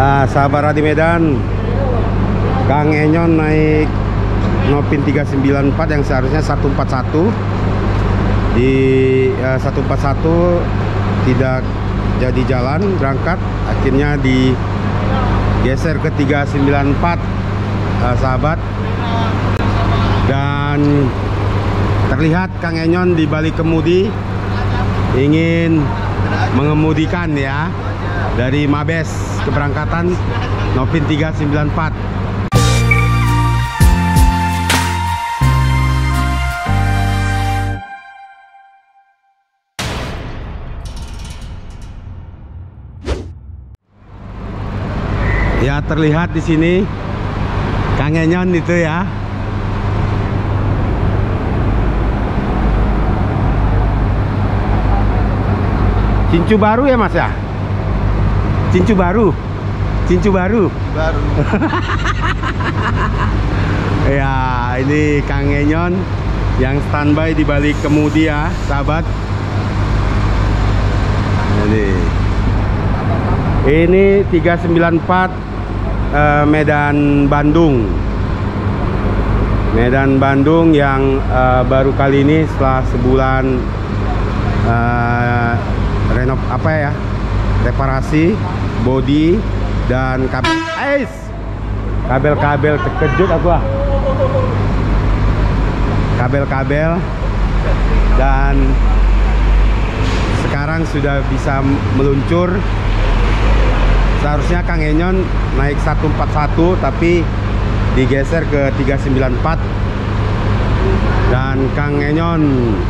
Sahabat di Medan, Kang Enyon naik Nopin 394 yang seharusnya 141 di 141 tidak jadi jalan berangkat, akhirnya digeser ke 394 sahabat. Dan terlihat Kang Enyon di balik kemudi ingin mengemudikan ya dari Mabes keberangkatan Nopin 394. Ya, terlihat di sini Kang Enyon itu ya. Cincu baru ya Mas ya? Cincu baru. Cincu baru. Baru. Ya, ini Kang Enyon yang standby di balik kemudi ya, sahabat. Ini 394 Medan Bandung. Medan Bandung yang baru kali ini setelah sebulan renov apa ya? Reparasi bodi dan kabel terkejut aku ah. Kabel-kabel, dan sekarang sudah bisa meluncur. Seharusnya Kang Enyon naik 141 tapi digeser ke 394, dan Kang Enyon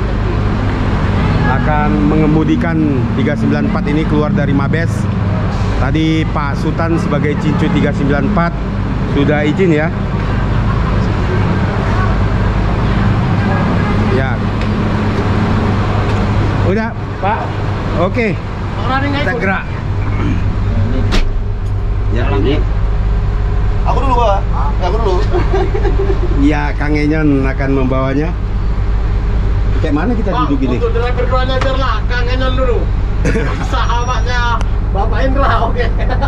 akan mengemudikan 394 ini keluar dari Mabes. Tadi Pak Sultan sebagai Cincu 394 sudah izin ya. Ya. Udah, Pak. Oke. Kita gerak. Ya, ini. Aku dulu, Pak. Aku dulu. Ya, Kang Enyon akan membawanya. Kayak mana kita duduk ini? Untuk driver keduanya biarlah Kang Enyon dulu. Sahabatnya Bapak Indra, oke.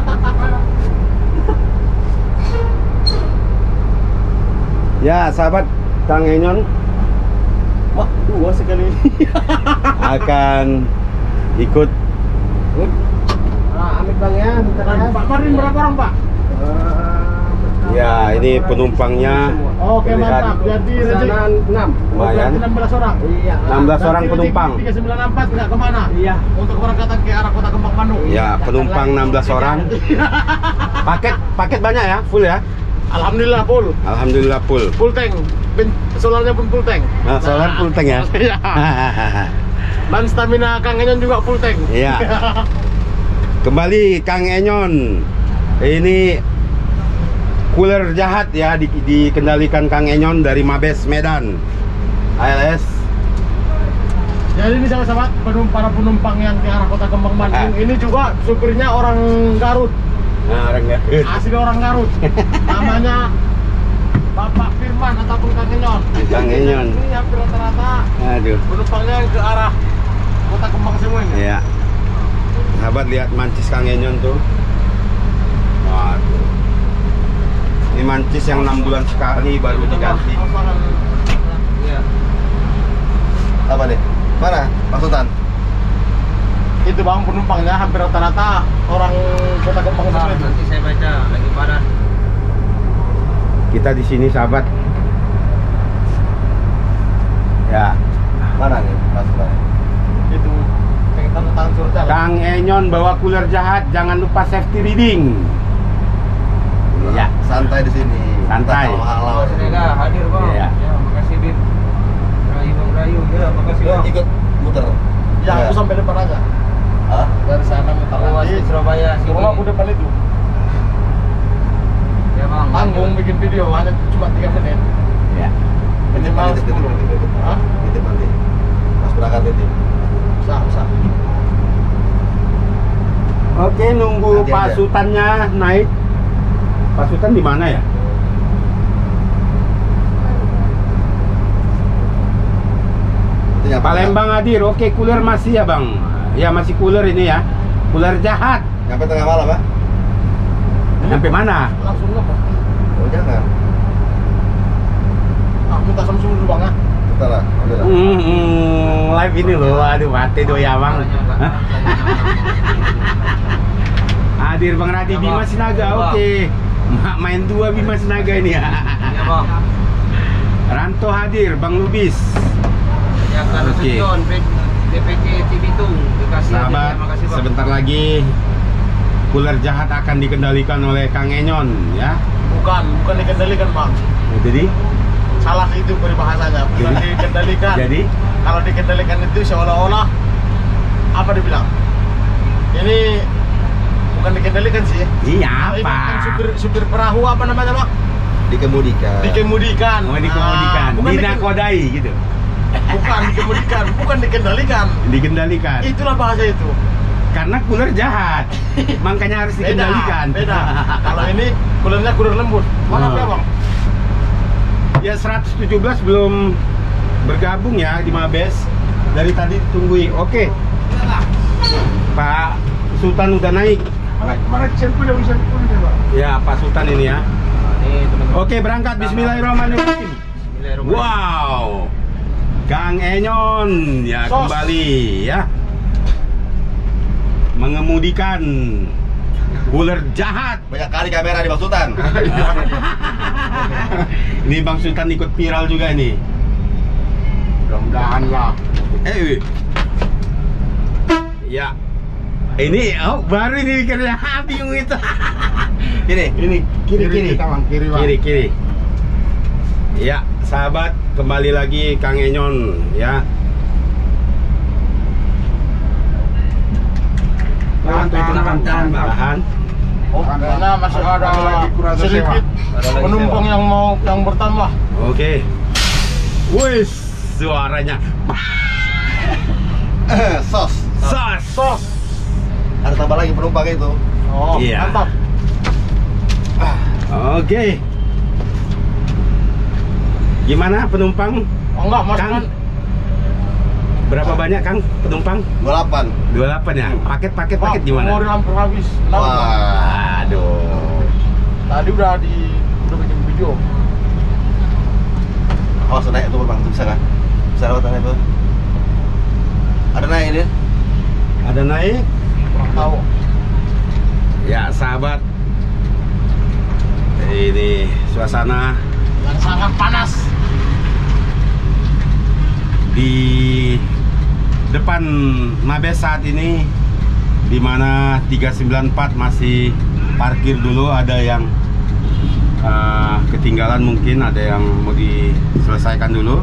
Ya, sahabat, Kang Enyon Dua sekali akan ikut. Amit Bang ya, Pak Marin berapa orang Pak? Ya, ini penumpangnya. Oke, mantap. Jadi pesanan 6. Lumayan. 16 orang. Iya. 16 orang penumpang. 394 enggak kemana? Iya. Untuk keberangkatan ke arah Kota Kembang Bandung. Ya, penumpang 16 orang. Paket banyak ya, full ya? Alhamdulillah full. Alhamdulillah full. Full tank. Solarnya pun full tank. Nah, solar full tank ya? Iya. Dan stamina Kang Enyon juga full tank. Iya. Kembali Kang Enyon. Ini cooler jahat ya, dikendalikan Kang Enyon dari Mabes Medan ALS. Jadi ini sahabat-sahabat para penumpang yang ke arah Kota Kembang Bandung, ini juga supirnya orang Garut. Nah, orang Garut. Asli orang Garut. Namanya Bapak Firman ataupun Kang Enyon. Kang Enyon. Ini hampir rata-rata penumpangnya ke arah Kota Kembang semua ini. Iya. Sahabat, lihat mancis Kang Enyon tuh. Waduh. Ini mancis yang 6 bulan sekali baru diganti. Iya. Apa nih? Mana? Pak Sultan? Itu Bang, penumpangnya hampir rata-rata orang Kota Kembang semua itu. Nanti saya baca lagi padan. Kita di sini sahabat. Ya. Mana nih Pak Sultan? Itu tangan surat jalan. Kang Enyon bawa cooler jahat, jangan lupa safety reading. Ya. Santai di sini. Santai. Halau. Senega hadir Bang. Iya. Ya, makasih Bin. Rayu Bang Rayu. Ya, makasih Bang. Ikut muter. Ya, aku sampai depan aja. Hah? Dari sana muter Aku lagi. di Surabaya sini. Rumah aku depan itu. Ya Bang. Tanggung bikin video hanya cuma 3 menit. Ya. Minimal 10 menit. Hah? Titip nanti. Pas berangkat titip. Usah. Oke, nunggu Nanti Pak aja. Sultannya naik. Pak Sultan di mana ya? Itu nyapa. Palembang hadir. Oke, cooler masih ya Bang? Ya, masih cooler ini ya. Cooler jahat. Nyampe tengah malam, Pak? Sampai mana? Langsung nggak, Pak? Oh jangan. Minta Samsung dulu bang ya. Bentar lah. Udah lah. Live ini loh, aduh mati tuh ya bang. Hadir Bang Radi Bima Sinaga, oke. Main dua Bima Sinaga ini ya. Iya bang. Ranto hadir, Bang Lubis. Ya kan Oke. Sujon, DPK TV Tung. Bekasi. Sahabat, Makasih bang. sebentar lagi Kuler Jahat akan dikendalikan oleh Kang Enyon ya. Bukan dikendalikan bang. Jadi Salah itu peribahasanya. Bukan Jadi? dikendalikan. Jadi Kalau dikendalikan itu seolah-olah apa dibilang? Ini bukan dikendalikan sih. iya Ini apa? kan supir perahu apa namanya bang? Dikemudikan. Dikemudikan. Mau dikemudikan, Bukan dinakodai gitu. bukan dikemudikan, bukan dikendalikan. Dikendalikan. Itulah bahasa itu. Karena kuler jahat, makanya harus dikendalikan. Beda. Kalau ini kulernya kuler lembut. Mana Oh. ya bang? Ya 117 belum bergabung ya di Mabes. Dari tadi ditungguin. Oke. Pak Sultan udah naik. Mana cekku udah bisa pak? Ya Pak Sultan ini ya. Nih teman-teman. Oke berangkat. Bismillahirrahmanirrahim. Bismillahirrahmanirrahim. Wow. Kang Enyon ya Sos. kembali ya. Mengemudikan kuler jahat. Banyak kali kamera di Bang Sultan. Ini Bang Sultan ikut viral juga nih. Mudah-mudahan lah. Ya. Ini baru ini karena bingung itu. Ini kiri. Kiri. Ya, sahabat, kembali lagi Kang Enyon ya. Tahan. Oh, karena masih ada sedikit penumpang yang bertambah. Oke. Wis, suaranya. Sos. Sos. Ada tambah lagi penumpang itu. Oh, Iya. mantap. Oke. Gimana penumpang? Oh, enggak, Mas Kang? kan. Berapa banyak Kang penumpang? 28. 28 ya. Paket Pak, gimana? umur hampir habis. Wah. Aduh. Tadi udah bikin video. Oh, naik itu Bang, itu bisa kan? Bisa lewat naik itu. Ada naik ini? Ada naik? Kurang tahu. Ya, sahabat. Ini suasana Yang sangat panas. di depan Mabes saat ini, di mana 394 masih parkir dulu. Ada yang ketinggalan, mungkin ada yang mau diselesaikan dulu.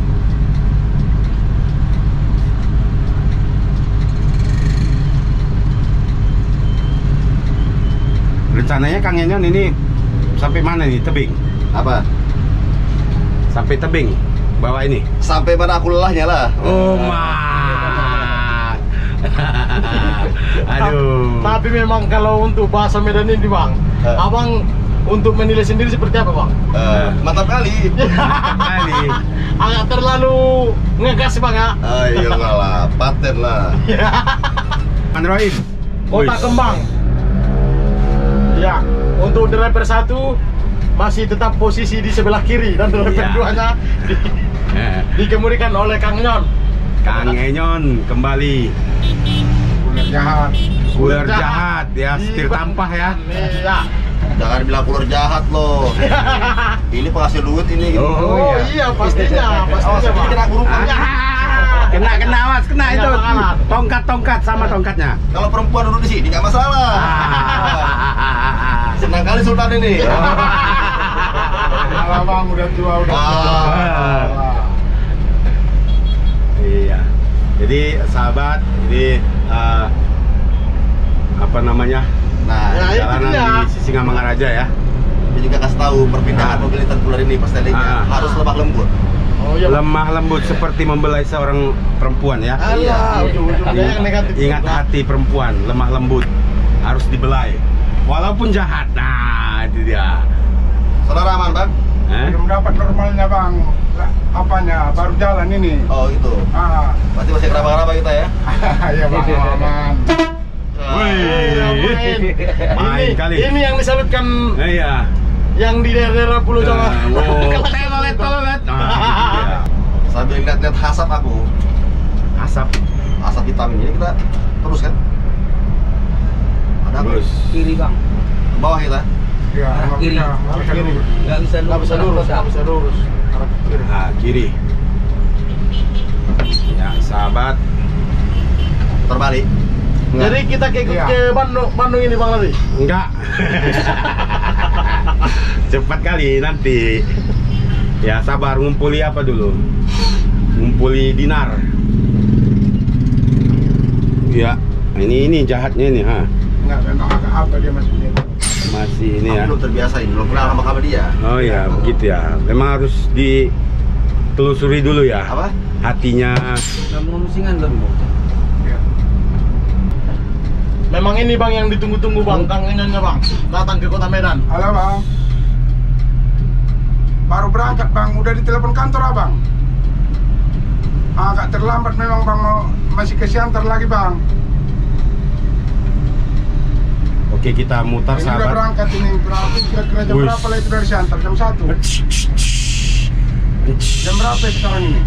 Rencananya Kang Enyon ini sampai mana nih? Tebing? Apa? Sampai tebing bawah ini? Sampai mana aku lelahnya lah. Oh mak. Aduh. Tapi memang kalau untuk bahasa Medan ini bang, abang untuk menilai sendiri seperti apa bang? Mantap kali. Kali. Agak terlalu ngegas bang ya? Ayo lah, paten lah. Android. Kota Kembang. Ya, untuk driver 1 masih tetap posisi di sebelah kiri dan driver Ya. 2-nya dikemudikan oleh Kang Enyon. Kang Enyon kembali. Kuler jahat ya, setir tampah ya. Iya. Jangan bilang kuler jahat loh. Ini penghasil duit ini. Oh, Iya pastinya, Awas, pastinya ini kena bang. guru. Kena awas, kena Iya, itu. bakalan. Tongkat sama tongkatnya. Kalau perempuan duduk di sini nggak masalah. Senang kali Sultan ini. Kalau bang udah tua Iya. Jadi sahabat, ini apa namanya? Nah, Ya, Jalanan itu dia. di Sisingamangaraja ya. dia juga kasih tahu perpindahan mobil intercooler ini perstylingnya harus lemah lembut. Oh iya. Lemah lembut seperti membelai seorang perempuan ya. Iya, ujung-ujungnya yang negatif. Ingat hati perempuan, lemah lembut, harus dibelai. Walaupun jahat. Nah, itu dia. Saudara aman bang? Belum dapat normalnya bang, apanya baru jalan ini. Oh itu. Ah, Berarti masih keraba-keraba kita ya? ya bang, aman. Wih. Main kali. Ini yang disalutkan Iya. yang di daerah Pulau Jawa. Telolet. Sambil lihat-lihat asap aku. Asap hitam ini kita terus kan? Ada apa? Terus. Kiri bang. Ke bawah kita. Iya, nggak Kiri. bisa, nggak bisa Kiri. lurus. Nggak bisa lurus. Nggak bisa lurus. Arah kiri. Nah, kiri. Ya, sahabat. Terbalik. Jadi kita ke Bandung ini Bang nanti. Enggak. Cepat kali nanti. Ya, sabar, ngumpuli apa dulu? Ngumpuli dinar. Ya, ini jahatnya ini, ha. Nggak, memang agak apa dia maksudnya. Masih ini ya. Aku belum terbiasa ini, belum kenal sama kabar dia. Oh ya, begitu ya. Memang harus ditelusuri dulu ya. Apa? Hatinya. Nggak mau musingan belum? Iya. Memang ini Bang yang ditunggu-tunggu Bang, Kang Enyonnya Bang. Datang ke Kota Medan. Halo bang. Baru berangkat bang, udah ditelepon kantor abang. Agak terlambat memang bang, masih ke Siantar lagi bang. Oke, kita mutar Ini udah sahabat. berangkat ini, berarti kira-kira jam Wush. berapa lah itu dari Siantar? Jam 1. Jam berapa ya sekarang ini?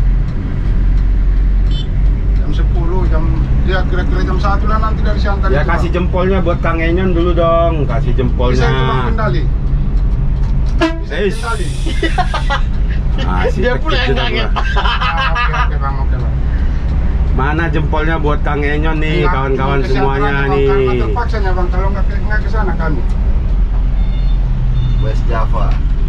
Jam 10, ya kira-kira jam 1 lah nanti dari Siantar. Ya itu, kasih Bang. jempolnya buat Kang Enyon dulu dong, kasih Bisa itu bang jempolnya. Kendali. Bisa Eish. Kendali. Dia pula yang kaget. Oke bang, oke bang. Mana jempolnya buat Kang Enyon nih, Nggak, kawan-kawan cuma ke Siantar semuanya aja, Bang, nih. Karena terpaksa ya bang, kalau nggak ke sana kami. West Java.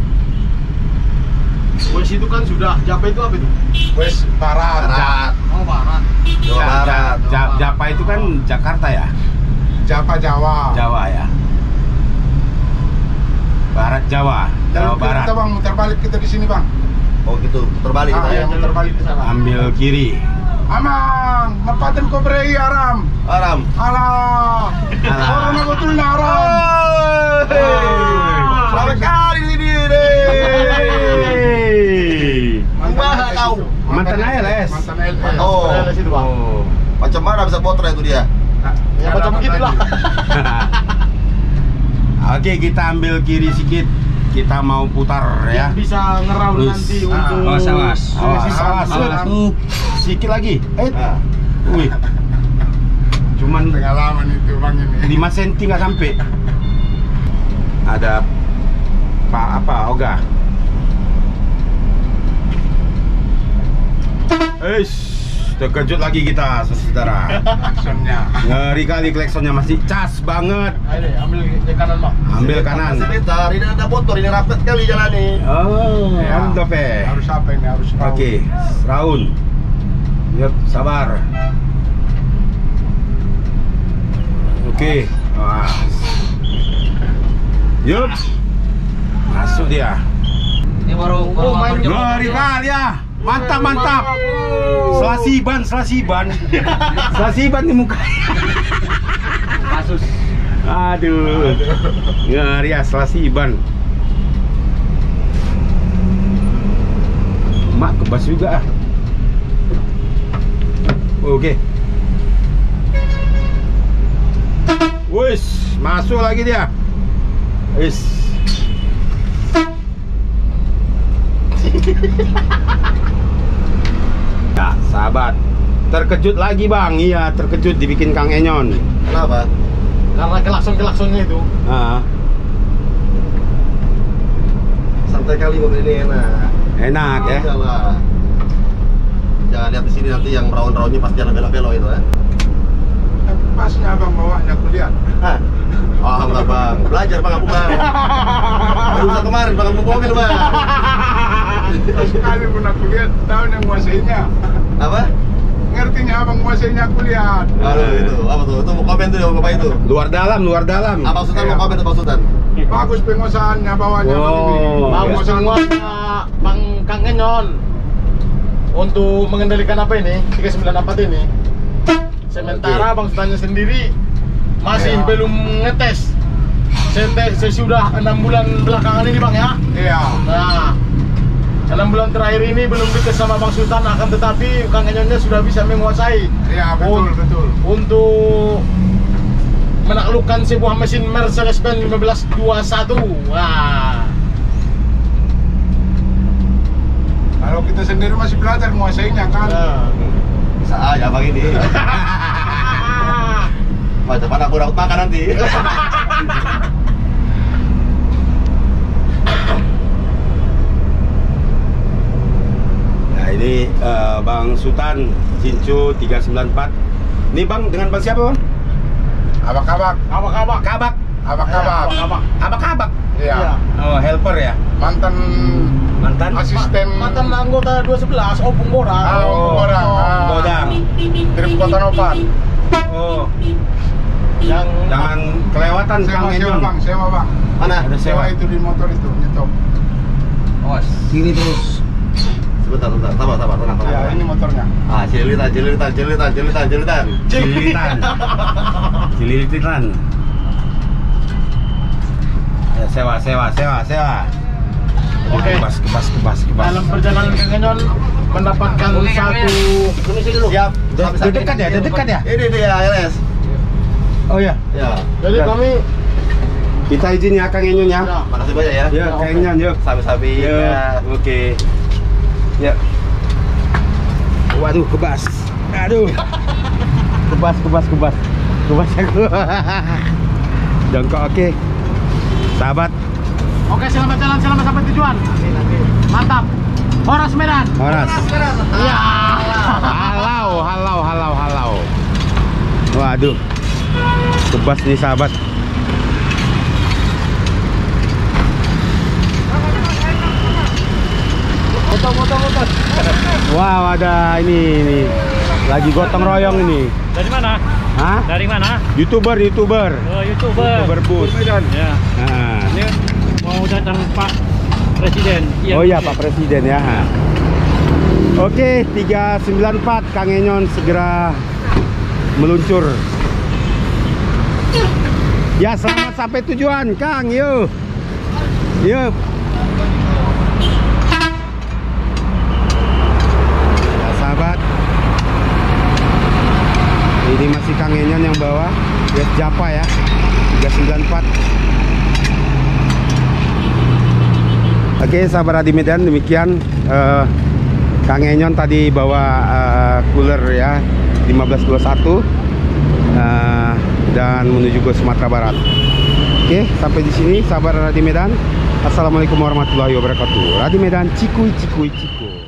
Wes itu kan sudah, Japa itu apa itu? West Barat. Barat. Oh Barat. Jawa Barat. Japa itu kan Jakarta ya, Japa Jawa. Jawa ya. Barat Jawa, Jawa Jalan kiri Barat. kita bang, muter balik kita di sini bang. Oh gitu, terbalik kita ya. Yang muter balik di sana. Ambil kiri. Amang, nepatin kau beri Aram. Aram. Alah. Alah. Corona betul nih Aram. Selamat kali ini deh. Kumaha kau? Mantan ALS. Mantan ALS. Oh. Ada situ Bang. Oh. Macam mana bisa potret itu dia? Ya macam begitulah. Oke, kita ambil kiri sedikit. Kita mau putar ya. Yang bisa ngeraul Terus. nanti untuk Awas, awas. Awas. Sedikit lagi. Ah. Wih. Cuman Pengalaman itu bang ini. 5 cm nggak sampai. Ada apa Oga? Terkejut lagi kita, saudara. Aksonnya. Ngeri kali klaksonnya, masih cas banget. Ayo deh, ambil ke kanan Bang. Ambil kanan. Sebentar, ini ada motor, ini rapet kali jalan nih. Oh, Ya. mantap ya. Harus apa ini? Harus tahu. Oke, Raun. Yep, sabar. Oke. Wah. Yup. Masuk dia. Ini baru main jam- Ngeri kali ya. Mantap, mantap. Selasiban di muka. kasus. Aduh. Ngeri ya, selasiban. Mak kebas juga. Oke. Wis, masuk lagi dia. Wis. Ya, sahabat. Terkejut lagi, Bang. Iya, terkejut dibikin Kang Enyon. Kenapa? Karena kelakson-kelaksonnya itu. Ah, Santai kali mobil ini enak. enak ya. Iyalah. Jangan lihat di sini nanti yang raun-raunnya pasti ada belok-belok itu ya. Tapi pasnya abang bawanya kuliah. Hah? Oh, enggak bang, belajar bang aku bang. Baru usah kemarin bang aku mobil bang. Sekali pun aku lihat, tahu yang menguasainya. Apa? Ngertinya abang menguasainya kuliah. Aduh itu, apa tuh? Itu mau komen tuh ya bapak itu. Luar dalam, luar dalam. Apa Sultan mau komen tuh Pak Sultan? Bagus penguasaannya bawahnya Wow. begini. Bagus semuanya Bang Kang Enyon untuk mengendalikan apa ini 394 ini. Sementara Bang Sultannya sendiri masih Ya. belum ngetes. Sesudah 6 bulan belakangan ini Bang ya. Iya. Nah, 6 bulan terakhir ini belum dites sama Bang Sultan, akan tetapi Kang Enyonnya sudah bisa menguasai. Iya betul Un- betul. Untuk menaklukkan sebuah mesin Mercedes-Benz 1521. Wah. Kalau kita sendiri masih belajar menguasainya kan. Nah. Bisa aja bang ini. Macam mana aku dapat makan nanti. Nah ini Bang Sultan Cincu 394. Ini Bang dengan Bang siapa Bang? Abak-abak. Kabak-kabak. Kabak. Abak-abak. Kabak. Abak-abak. Iya. Oh helper ya. Mantan asisten Mantan anggota 211 Opung Borang. Godang. Godang. Trip Kota Nopan. Oh, Yang jangan kelewatan Kang Sewa Enyon. bang, sewa bang. Mana? Ada Sewa sewa. itu di motor itu, nyetop. Awas, kiri terus. Sebentar, sabar, tenang. Ya, ini motornya. Ah, jelitan. Cililitan. Ya, sewa. Oke. Kebas. dalam perjalanan Kang Enyon mendapatkan satu. Siap. Dekat ya? Ini dia LS. Oh ya. Ya. Jadi Ya. kami Kita izin ya Kang Enyon ya. ya, Makasih banyak ya. Ya, Kang Enyon yuk. Sabi-sabi. Ya, oke. Ya. Waduh, kebas. Aduh. Kebas aku. Jongkok oke. Sahabat, Oke, selamat jalan, selamat sampai tujuan. Mantap. Horas Medan. Horas. Iya. Halau. Waduh. Kebas nih sahabat. Motor. Wow, ada ini. Lagi gotong royong ini. Dari mana? Hah? Dari mana? YouTuber. Oh, YouTuber. YouTuber bus. Ya. Nah. Ini mau datang Pak Presiden. Oh iya Pak Presiden ya. Oke, 394 Kang Enyon segera meluncur. Ya, selamat sampai tujuan Kang. Yuk. Ya, sahabat. Ini masih Kang Enyon yang bawa Yes Japa ya 394. Oke sahabat Radi Medan, demikian Kang Enyon tadi bawa cooler ya 1521 dan menuju ke Sumatera Barat. Oke, sampai di sini sahabat Radi Medan. Assalamualaikum warahmatullahi wabarakatuh. Radi Medan, Cikui.